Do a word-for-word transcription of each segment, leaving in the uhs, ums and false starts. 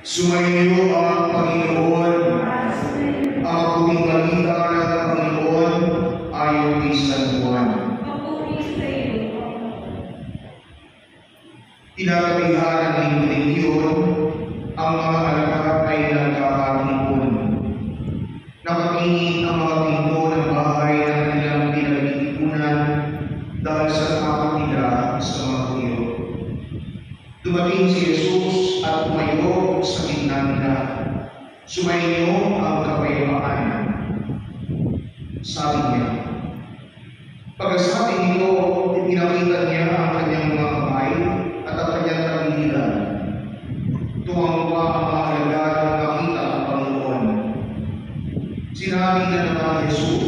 Sumainyo ang Panginoon. Ang mabuting balita ng Panginoon ayon kay San Juan. Tinatabihan ng relihiyon, ang mga alagad ay nagkakatipon. Nakatingin ang mga pinto ng bahay ng kanilang pinagtitipunan dahil sa takot nila sa mga tuyo. Dumating si Jesus at tumayo sa gitna nila. Sumainyo ang kapayapaan. Sabi niya. Pagkasabi nito, ipinakita niya ang kanyang mga kamay at ang kanyang tagiliran. Tumangwa ang mga alagad na makita ang Panginoon. Sinabi na naman Jesus,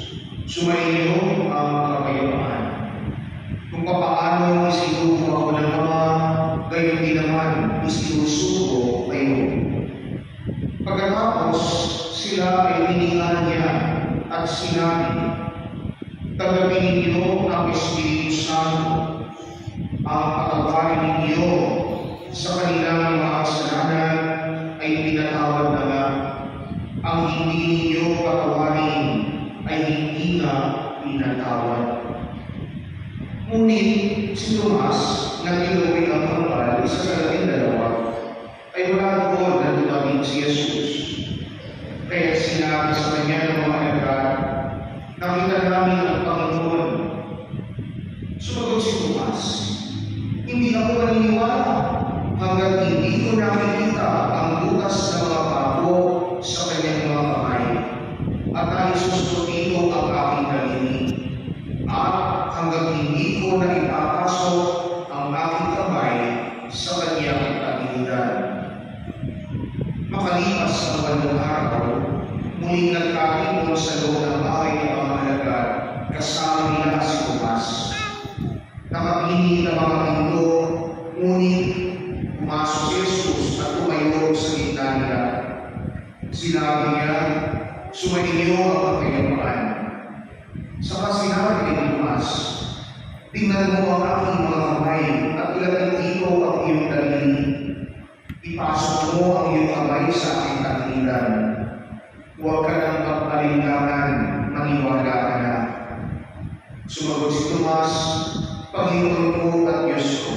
sumainyo ang kapayapaan. Kung papaano isinugo ako ng Ama, gayon din naman isinusugo kayo. Pagkatapos, sila ay hiningan niya at sinabi, tanggapin ninyo ang Espiritu Santo. Ang patawarin ninyo sa kanilang mga kasalanan ay pinatawad na nga. Ang hindi ninyo patawarin ay hindi na pinatawad. Ngunit si Tomas na tinuloy ang pangkal sa kalabing dalawa ay wala doon na dumating si Jesus. Kaya sinabi sa kanya ng mga alagad, nakita namin ang Panginoon. Sumagot si Tomas, hindi ako naniniwala hanggat hindi ko nakikita ang butas ng mga bago sa kanyang mga kamay at ang isusutin ko ang aking daliri at hanggat hindi ko na ipapasok ang aking kamay sa kanyang tagiliran. Makalipas ang walong araw, muling nagkatipon sa loob ng bahay ng mga alagad kasama nila si Tomas. Nakatingin ang mga pinto, ngunit pumasok si Jesus at tumayo sa gitna nila. Sinabi niya, sumainyo ang kapayapaan. Saka sinabi ni Tomas, tingnan mo ang aking mga kamay at ilagay dito ang iyong daliri. Ipasok mo ang iyong kamay sa aking tagiliran. Huwag ka nang magpalinlangan, maniwala ka na. Sumagot si Tomas, Panginoon ko at Diyos ko.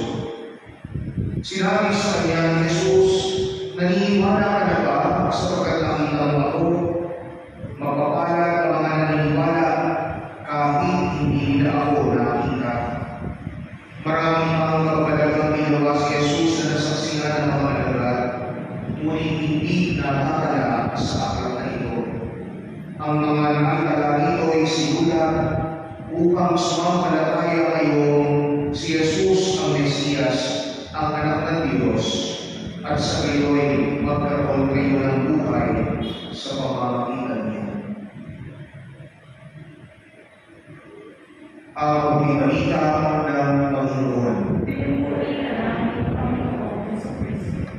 Sinabi sa kanya ni Jesus, naniniwala ka na ba sapagkat nakita mo ako? Mapapala ang mga naniniwala kahit hindi nila ako nakita. Marami pang magpadagang ginawa si Jesus na nasaksihan ng mga alagad, ngunit hindi nakakala sa aklat na ito. Ang mga nakitala nito ay sigura upang sumampalataya kayong si Jesus ang Mesiyas, ang anak ng Diyos, at sa gayoy magkaroon kayo ng buhay sa pamamagitan niya. Ang balita ng Panginoon.